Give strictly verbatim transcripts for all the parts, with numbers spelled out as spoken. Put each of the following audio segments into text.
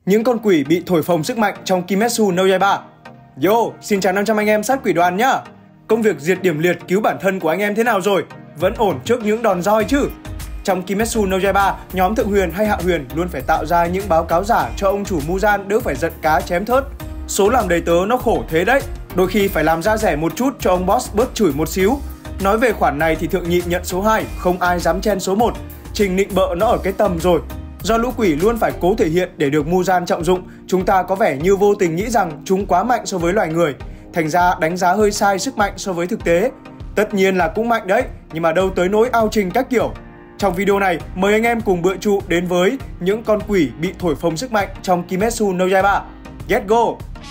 Những con quỷ bị thổi phồng sức mạnh trong Kimetsu no Yaiba. Yo, xin chào năm trăm anh em sát quỷ đoàn nhá. Công việc diệt điểm liệt cứu bản thân của anh em thế nào rồi? Vẫn ổn trước những đòn roi chứ? Trong Kimetsu no Yaiba, nhóm Thượng Huyền hay Hạ Huyền luôn phải tạo ra những báo cáo giả cho ông chủ Muzan đỡ phải giận cá chém thớt. Số làm đầy tớ nó khổ thế đấy, đôi khi phải làm ra rẻ một chút cho ông boss bớt chửi một xíu. Nói về khoản này thì Thượng Nhị nhận số hai, không ai dám chen số một. Trình nịnh bợ nó ở cái tầm rồi. Do lũ quỷ luôn phải cố thể hiện để được Muzan trọng dụng, chúng ta có vẻ như vô tình nghĩ rằng chúng quá mạnh so với loài người. Thành ra đánh giá hơi sai sức mạnh so với thực tế. Tất nhiên là cũng mạnh đấy, nhưng mà đâu tới nỗi ao trình các kiểu. Trong video này, mời anh em cùng bựa trụ đến với những con quỷ bị thổi phồng sức mạnh trong Kimetsu no Yaiba. Let's go!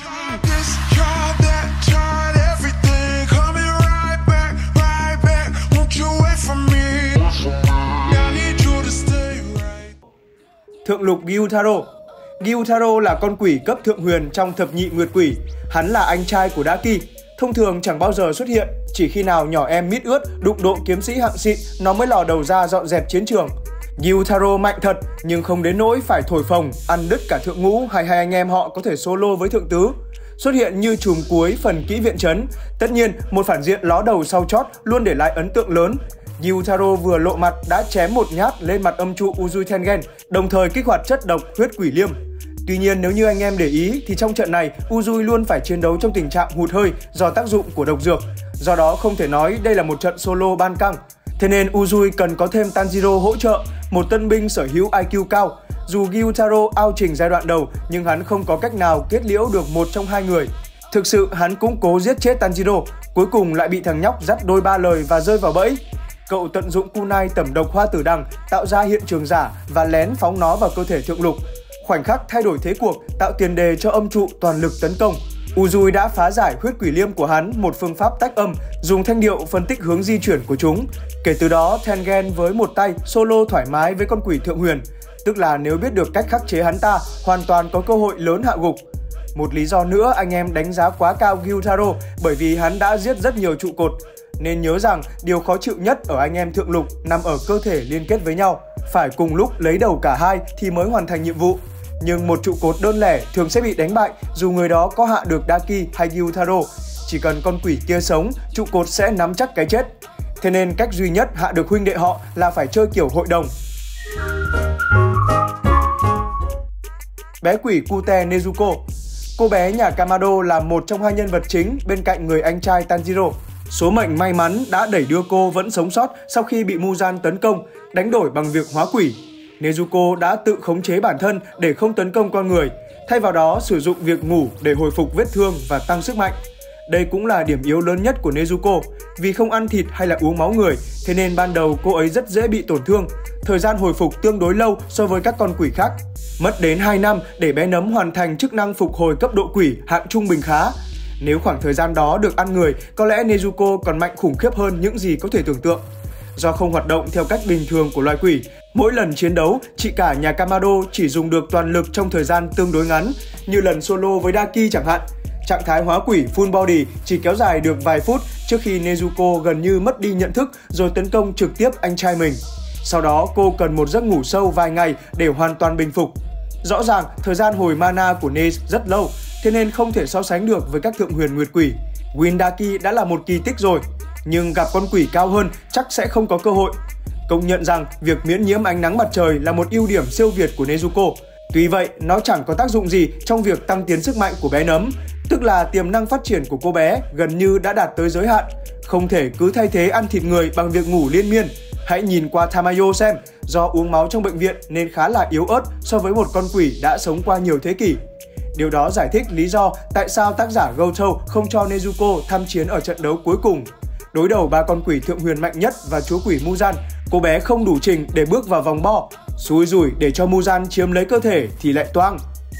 Thượng lục Gyutaro. Gyutaro là con quỷ cấp thượng huyền trong thập nhị nguyệt quỷ. Hắn là anh trai của Daki. Thông thường chẳng bao giờ xuất hiện, chỉ khi nào nhỏ em mít ướt đụng độ kiếm sĩ hạng xịn nó mới lò đầu ra dọn dẹp chiến trường. Gyutaro mạnh thật nhưng không đến nỗi phải thổi phồng, ăn đứt cả thượng ngũ hay hai anh em họ có thể solo với thượng tứ. Xuất hiện như chùm cuối phần kỹ viện trấn. Tất nhiên, một phản diện ló đầu sau chót luôn để lại ấn tượng lớn. Gyutaro vừa lộ mặt đã chém một nhát lên mặt âm trụ Uzui Tengen, đồng thời kích hoạt chất độc huyết quỷ liêm. Tuy nhiên nếu như anh em để ý thì trong trận này Uzui luôn phải chiến đấu trong tình trạng hụt hơi do tác dụng của độc dược. Do đó không thể nói đây là một trận solo ban căng. Thế nên Uzui cần có thêm Tanjiro hỗ trợ, một tân binh sở hữu i kiu cao. Dù Gyutaro ao trình giai đoạn đầu nhưng hắn không có cách nào kết liễu được một trong hai người. Thực sự hắn cũng cố giết chết Tanjiro, cuối cùng lại bị thằng nhóc dắt đôi ba lời và rơi vào bẫy. Cậu tận dụng kunai tẩm độc hoa tử đằng tạo ra hiện trường giả và lén phóng nó vào cơ thể thượng lục. Khoảnh khắc thay đổi thế cuộc tạo tiền đề cho âm trụ toàn lực tấn công. Uzui đã phá giải huyết quỷ liêm của hắn một phương pháp tách âm, dùng thanh điệu phân tích hướng di chuyển của chúng. Kể từ đó Tengen với một tay solo thoải mái với con quỷ thượng huyền. Tức là nếu biết được cách khắc chế hắn ta, hoàn toàn có cơ hội lớn hạ gục. Một lý do nữa anh em đánh giá quá cao Gyutaro bởi vì hắn đã giết rất nhiều trụ cột. Nên nhớ rằng điều khó chịu nhất ở anh em thượng lục nằm ở cơ thể liên kết với nhau. Phải cùng lúc lấy đầu cả hai thì mới hoàn thành nhiệm vụ. Nhưng một trụ cột đơn lẻ thường sẽ bị đánh bại dù người đó có hạ được Daki hay Gyutaro. Chỉ cần con quỷ kia sống, trụ cột sẽ nắm chắc cái chết. Thế nên cách duy nhất hạ được huynh đệ họ là phải chơi kiểu hội đồng. Bé quỷ Cute Nezuko. Cô bé nhà Kamado là một trong hai nhân vật chính bên cạnh người anh trai Tanjiro. Số mệnh may mắn đã đẩy đưa cô vẫn sống sót sau khi bị Muzan tấn công, đánh đổi bằng việc hóa quỷ. Nezuko đã tự khống chế bản thân để không tấn công con người, thay vào đó sử dụng việc ngủ để hồi phục vết thương và tăng sức mạnh. Đây cũng là điểm yếu lớn nhất của Nezuko, vì không ăn thịt hay là uống máu người, thế nên ban đầu cô ấy rất dễ bị tổn thương. Thời gian hồi phục tương đối lâu so với các con quỷ khác. Mất đến hai năm để bé nấm hoàn thành chức năng phục hồi cấp độ quỷ hạng trung bình khá. Nếu khoảng thời gian đó được ăn người, có lẽ Nezuko còn mạnh khủng khiếp hơn những gì có thể tưởng tượng. Do không hoạt động theo cách bình thường của loài quỷ, mỗi lần chiến đấu, chị cả nhà Kamado chỉ dùng được toàn lực trong thời gian tương đối ngắn, như lần solo với Daki chẳng hạn. Trạng thái hóa quỷ full body chỉ kéo dài được vài phút trước khi Nezuko gần như mất đi nhận thức rồi tấn công trực tiếp anh trai mình. Sau đó cô cần một giấc ngủ sâu vài ngày để hoàn toàn bình phục. Rõ ràng thời gian hồi mana của Nez rất lâu, thế nên không thể so sánh được với các thượng huyền nguyệt quỷ. Win Daki đã là một kỳ tích rồi, nhưng gặp con quỷ cao hơn chắc sẽ không có cơ hội. Công nhận rằng việc miễn nhiễm ánh nắng mặt trời là một ưu điểm siêu việt của Nezuko. Tuy vậy, nó chẳng có tác dụng gì trong việc tăng tiến sức mạnh của bé nấm, tức là tiềm năng phát triển của cô bé gần như đã đạt tới giới hạn. Không thể cứ thay thế ăn thịt người bằng việc ngủ liên miên. Hãy nhìn qua Tamayo xem, do uống máu trong bệnh viện nên khá là yếu ớt so với một con quỷ đã sống qua nhiều thế kỷ. Điều đó giải thích lý do tại sao tác giả Goto không cho Nezuko tham chiến ở trận đấu cuối cùng. Đối đầu ba con quỷ thượng huyền mạnh nhất và chúa quỷ Muzan, cô bé không đủ trình để bước vào vòng bo. Xui rủi để cho Muzan chiếm lấy cơ thể thì lại toang.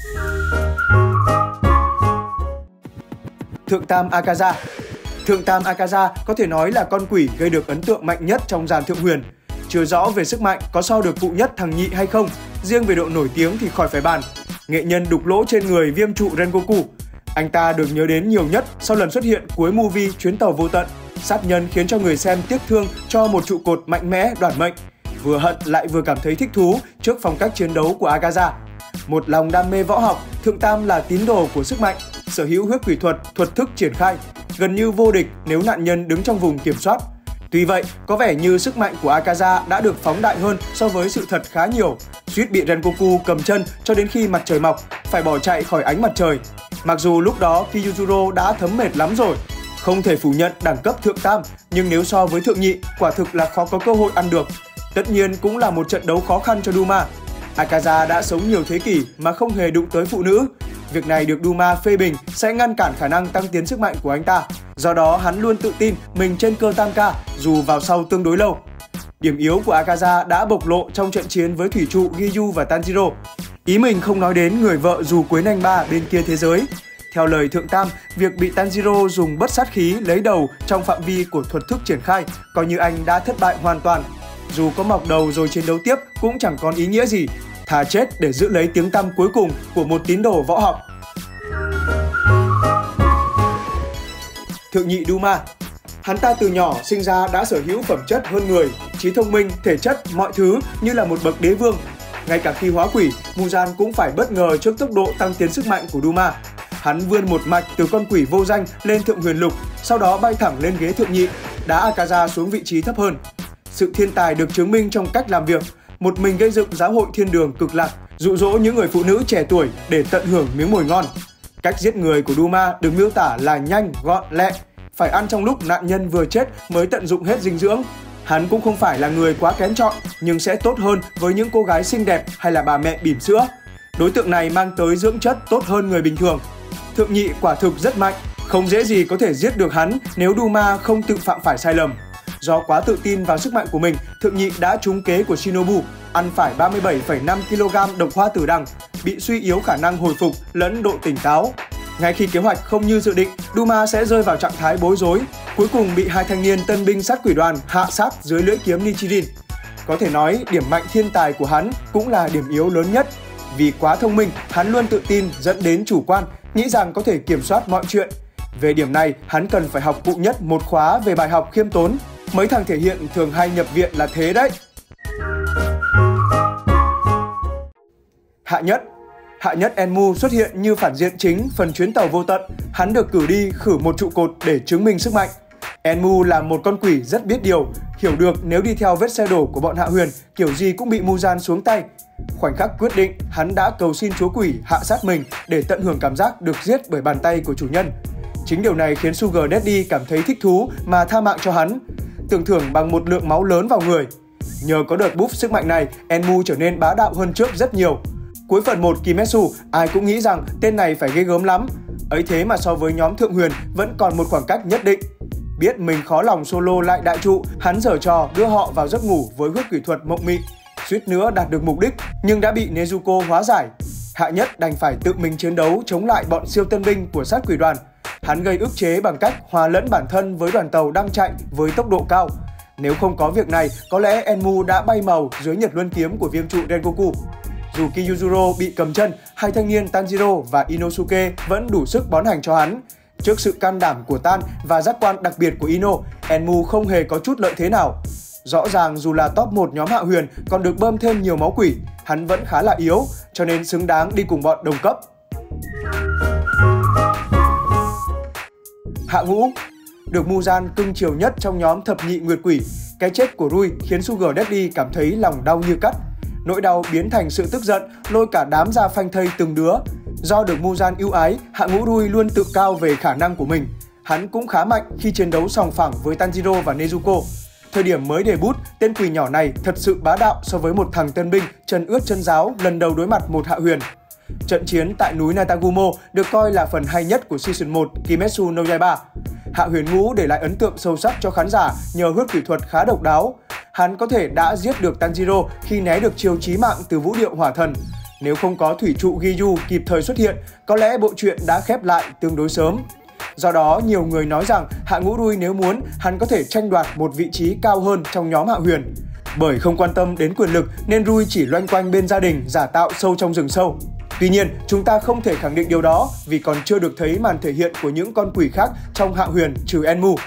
Thượng tam Akaza. Thượng tam Akaza có thể nói là con quỷ gây được ấn tượng mạnh nhất trong dàn thượng huyền. Chưa rõ về sức mạnh có so được cụ nhất thằng nhị hay không, riêng về độ nổi tiếng thì khỏi phải bàn. Nghệ nhân đục lỗ trên người viêm trụ Rengoku. Anh ta được nhớ đến nhiều nhất sau lần xuất hiện cuối movie Chuyến tàu vô tận. Sát nhân khiến cho người xem tiếc thương cho một trụ cột mạnh mẽ đoạt mệnh. Vừa hận lại vừa cảm thấy thích thú trước phong cách chiến đấu của Akaza. Một lòng đam mê võ học, Thượng Tam là tín đồ của sức mạnh, sở hữu huyết quỷ thuật, thuật thức triển khai, gần như vô địch nếu nạn nhân đứng trong vùng kiểm soát. Tuy vậy, có vẻ như sức mạnh của Akaza đã được phóng đại hơn so với sự thật khá nhiều, suýt bị Rengoku cầm chân cho đến khi mặt trời mọc, phải bỏ chạy khỏi ánh mặt trời. Mặc dù lúc đó Kyujuro đã thấm mệt lắm rồi. Không thể phủ nhận đẳng cấp Thượng Tam, nhưng nếu so với Thượng Nhị, quả thực là khó có cơ hội ăn được. Tất nhiên cũng là một trận đấu khó khăn cho Duma. Akaza đã sống nhiều thế kỷ mà không hề đụng tới phụ nữ. Việc này được Duma phê bình sẽ ngăn cản khả năng tăng tiến sức mạnh của anh ta. Do đó hắn luôn tự tin mình trên cơ tam ca dù vào sau tương đối lâu. Điểm yếu của Akaza đã bộc lộ trong trận chiến với thủy trụ Giyu và Tanjiro. Ý mình không nói đến người vợ dù quấy nanh ba bên kia thế giới. Theo lời Thượng Tam, việc bị Tanjiro dùng bất sát khí lấy đầu trong phạm vi của thuật thức triển khai coi như anh đã thất bại hoàn toàn. Dù có mọc đầu rồi chiến đấu tiếp cũng chẳng còn ý nghĩa gì. Thà chết để giữ lấy tiếng tăm cuối cùng của một tín đồ võ học. Thượng Nhị Duma. Hắn ta từ nhỏ sinh ra đã sở hữu phẩm chất hơn người, trí thông minh, thể chất, mọi thứ như là một bậc đế vương. Ngay cả khi hóa quỷ, Muzan cũng phải bất ngờ trước tốc độ tăng tiến sức mạnh của Duma. Hắn vươn một mạch từ con quỷ vô danh lên thượng huyền lục, sau đó bay thẳng lên ghế thượng nhị, đá Akaza xuống vị trí thấp hơn. Sự thiên tài được chứng minh trong cách làm việc, một mình gây dựng giáo hội thiên đường cực lạc, dụ dỗ những người phụ nữ trẻ tuổi để tận hưởng miếng mồi ngon. Cách giết người của Duma được miêu tả là nhanh, gọn, lẹ, phải ăn trong lúc nạn nhân vừa chết mới tận dụng hết dinh dưỡng. Hắn cũng không phải là người quá kén chọn, nhưng sẽ tốt hơn với những cô gái xinh đẹp hay là bà mẹ bỉm sữa. Đối tượng này mang tới dưỡng chất tốt hơn người bình thường. Thượng Nhị quả thực rất mạnh, không dễ gì có thể giết được hắn nếu Duma không tự phạm phải sai lầm. Do quá tự tin vào sức mạnh của mình, Thượng Nhị đã trúng kế của Shinobu, ăn phải ba mươi bảy phẩy năm ki lô gam độc hoa tử đằng, bị suy yếu khả năng hồi phục lẫn độ tỉnh táo. Ngay khi kế hoạch không như dự định, Duma sẽ rơi vào trạng thái bối rối, cuối cùng bị hai thanh niên tân binh sát quỷ đoàn hạ sát dưới lưỡi kiếm Nichirin. Có thể nói, điểm mạnh thiên tài của hắn cũng là điểm yếu lớn nhất. Vì quá thông minh, hắn luôn tự tin dẫn đến chủ quan, nghĩ rằng có thể kiểm soát mọi chuyện. Về điểm này, hắn cần phải học cụ nhất một khóa về bài học khiêm tốn. Mấy thằng thể hiện thường hay nhập viện là thế đấy. Hạ Nhất. Hạ Nhất Enmu xuất hiện như phản diện chính phần chuyến tàu vô tận. Hắn được cử đi khử một trụ cột để chứng minh sức mạnh. Enmu là một con quỷ rất biết điều, hiểu được nếu đi theo vết xe đổ của bọn Hạ Huyền, kiểu gì cũng bị Muzan xuống tay. Khoảnh khắc quyết định, hắn đã cầu xin chúa quỷ hạ sát mình để tận hưởng cảm giác được giết bởi bàn tay của chủ nhân. Chính điều này khiến Sugar Daddy cảm thấy thích thú mà tha mạng cho hắn, tưởng thưởng bằng một lượng máu lớn vào người. Nhờ có đợt buff sức mạnh này, Enmu trở nên bá đạo hơn trước rất nhiều. Cuối phần một Kimetsu, ai cũng nghĩ rằng tên này phải ghê gớm lắm. Ấy thế mà so với nhóm Thượng Huyền vẫn còn một khoảng cách nhất định. Biết mình khó lòng solo lại đại trụ, hắn giở trò đưa họ vào giấc ngủ với huyết quỷ thuật mộng mị. Suýt nữa đạt được mục đích nhưng đã bị Nezuko hóa giải. Hạ Nhất đành phải tự mình chiến đấu chống lại bọn siêu tân binh của sát quỷ đoàn. Hắn gây ức chế bằng cách hòa lẫn bản thân với đoàn tàu đang chạy với tốc độ cao. Nếu không có việc này, có lẽ Enmu đã bay màu dưới nhật luân kiếm của viêm trụ Rengoku. Dù Kyujuro bị cầm chân, hai thanh niên Tanjiro và Inosuke vẫn đủ sức bón hành cho hắn. Trước sự can đảm của Tan và giác quan đặc biệt của Ino, Enmu không hề có chút lợi thế nào. Rõ ràng dù là top một nhóm Hạ Huyền còn được bơm thêm nhiều máu quỷ, hắn vẫn khá là yếu, cho nên xứng đáng đi cùng bọn đồng cấp. Hạ Ngũ. Được Muzan cưng chiều nhất trong nhóm thập nhị nguyệt quỷ, cái chết của Rui khiến Sugar Daddy cảm thấy lòng đau như cắt. Nỗi đau biến thành sự tức giận, lôi cả đám ra phanh thây từng đứa. Do được Muzan ưu ái, Hạ Ngũ Rui luôn tự cao về khả năng của mình. Hắn cũng khá mạnh khi chiến đấu sòng phẳng với Tanjiro và Nezuko. Thời điểm mới debut, tên quỷ nhỏ này thật sự bá đạo so với một thằng tân binh chân ướt chân ráo lần đầu đối mặt một Hạ Huyền. Trận chiến tại núi Natagumo được coi là phần hay nhất của Season một Kimetsu no Yaiba. Hạ Huyền Ngũ để lại ấn tượng sâu sắc cho khán giả nhờ huyết quỷ thuật khá độc đáo. Hắn có thể đã giết được Tanjiro khi né được chiêu chí mạng từ vũ điệu hỏa thần. Nếu không có thủy trụ Giyu kịp thời xuất hiện, có lẽ bộ truyện đã khép lại tương đối sớm. Do đó, nhiều người nói rằng Hạ Ngũ Rui nếu muốn, hắn có thể tranh đoạt một vị trí cao hơn trong nhóm Hạ Huyền. Bởi không quan tâm đến quyền lực nên Rui chỉ loanh quanh bên gia đình, giả tạo sâu trong rừng sâu. Tuy nhiên, chúng ta không thể khẳng định điều đó vì còn chưa được thấy màn thể hiện của những con quỷ khác trong Hạ Huyền trừ Enmu.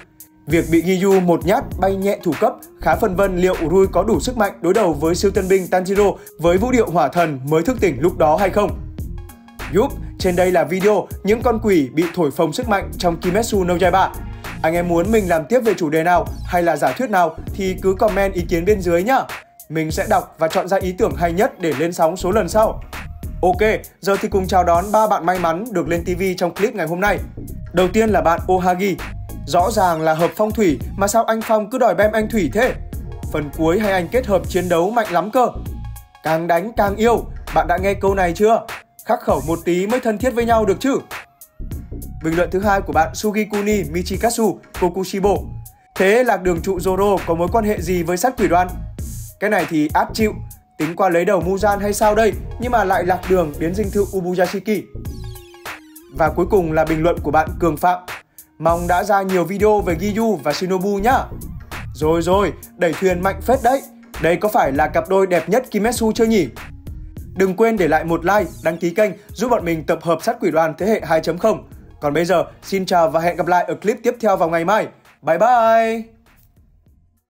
Việc bị Giyu một nhát bay nhẹ thủ cấp khá phân vân liệu Rui có đủ sức mạnh đối đầu với siêu tân binh Tanjiro với vũ điệu hỏa thần mới thức tỉnh lúc đó hay không. Yup, trên đây là video những con quỷ bị thổi phồng sức mạnh trong Kimetsu no Yaiba. Anh em muốn mình làm tiếp về chủ đề nào hay là giả thuyết nào thì cứ comment ý kiến bên dưới nhá. Mình sẽ đọc và chọn ra ý tưởng hay nhất để lên sóng số lần sau. Ok, giờ thì cùng chào đón ba bạn may mắn được lên ti vi trong clip ngày hôm nay. Đầu tiên là bạn Ohagi. Rõ ràng là hợp phong thủy mà sao anh Phong cứ đòi bem anh thủy thế? Phần cuối hay anh kết hợp chiến đấu mạnh lắm cơ. Càng đánh càng yêu, bạn đã nghe câu này chưa? Khắc khẩu một tí mới thân thiết với nhau được chứ. Bình luận thứ hai của bạn Sugikuni Michikazu Kokushibo. Thế lạc đường trụ Zoro có mối quan hệ gì với sát quỷ đoàn? Cái này thì át chịu, tính qua lấy đầu Muzan hay sao đây, nhưng mà lại lạc đường đến dinh thự Ubuyashiki. Và cuối cùng là bình luận của bạn Cường Phạm. Mong đã ra nhiều video về Giyu và Shinobu nhá. Rồi rồi, đẩy thuyền mạnh phết đấy. Đây có phải là cặp đôi đẹp nhất Kimetsu chưa nhỉ? Đừng quên để lại một like, đăng ký kênh giúp bọn mình tập hợp sát quỷ đoàn thế hệ hai chấm không. Còn bây giờ, xin chào và hẹn gặp lại ở clip tiếp theo vào ngày mai. Bye bye!